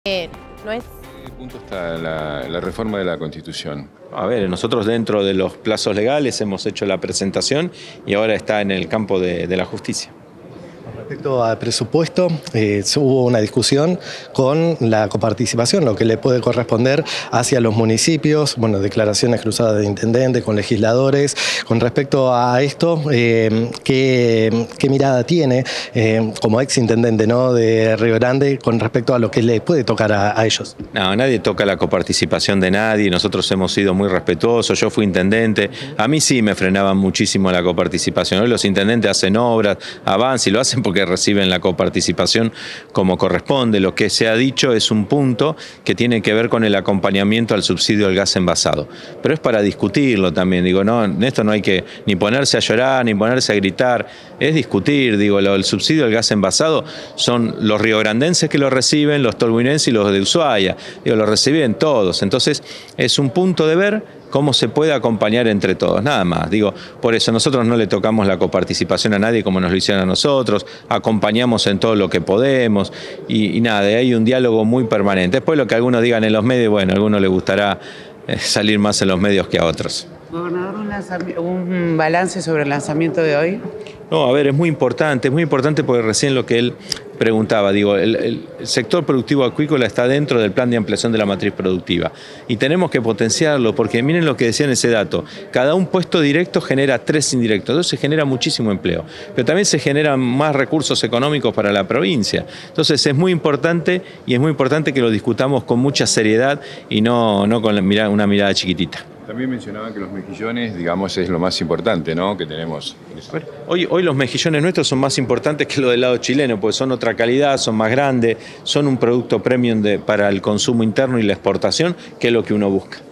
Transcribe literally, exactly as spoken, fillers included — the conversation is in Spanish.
Eh, no es... ¿En qué punto está la, la reforma de la Constitución? A ver, nosotros dentro de los plazos legales hemos hecho la presentación y ahora está en el campo de, de la justicia. Respecto al presupuesto, eh, hubo una discusión con la coparticipación, lo que le puede corresponder hacia los municipios, bueno, declaraciones cruzadas de intendentes, con legisladores. Con respecto a esto, eh, ¿qué, qué mirada tiene eh, como ex intendente, ¿no?, de Río Grande con respecto a lo que le puede tocar a, a ellos? No, nadie toca la coparticipación de nadie, nosotros hemos sido muy respetuosos, yo fui intendente, a mí sí me frenaban muchísimo la coparticipación. Hoy los intendentes hacen obras, avanzan y lo hacen porque reciben la coparticipación como corresponde. Lo que se ha dicho es un punto que tiene que ver con el acompañamiento al subsidio del gas envasado. Pero es para discutirlo también, digo, no, en esto no hay que ni ponerse a llorar, ni ponerse a gritar, es discutir, digo, lo, el subsidio del gas envasado son los riograndenses que lo reciben, los tolhuinenses y los de Ushuaia, digo, lo reciben todos. Entonces es un punto de ver cómo se puede acompañar entre todos, nada más. Digo, por eso nosotros no le tocamos la coparticipación a nadie como nos lo hicieron a nosotros, acompañamos en todo lo que podemos y, y nada, hay un diálogo muy permanente. Después lo que algunos digan en los medios, bueno, a algunos les gustará eh, salir más en los medios que a otros. Gobernador, un, un balance sobre el lanzamiento de hoy. No, a ver, es muy importante, es muy importante porque recién lo que él preguntaba, digo, el, el sector productivo acuícola está dentro del plan de ampliación de la matriz productiva y tenemos que potenciarlo porque miren lo que decía en ese dato, cada un puesto directo genera tres indirectos, entonces se genera muchísimo empleo, pero también se generan más recursos económicos para la provincia, entonces es muy importante y es muy importante que lo discutamos con mucha seriedad y no, no con la mirada, una mirada chiquitita. También mencionaban que los mejillones, digamos, es lo más importante, ¿no?, que tenemos. Hoy, hoy los mejillones nuestros son más importantes que los del lado chileno, porque son otra calidad, son más grandes, son un producto premium de, para el consumo interno y la exportación, que es lo que uno busca.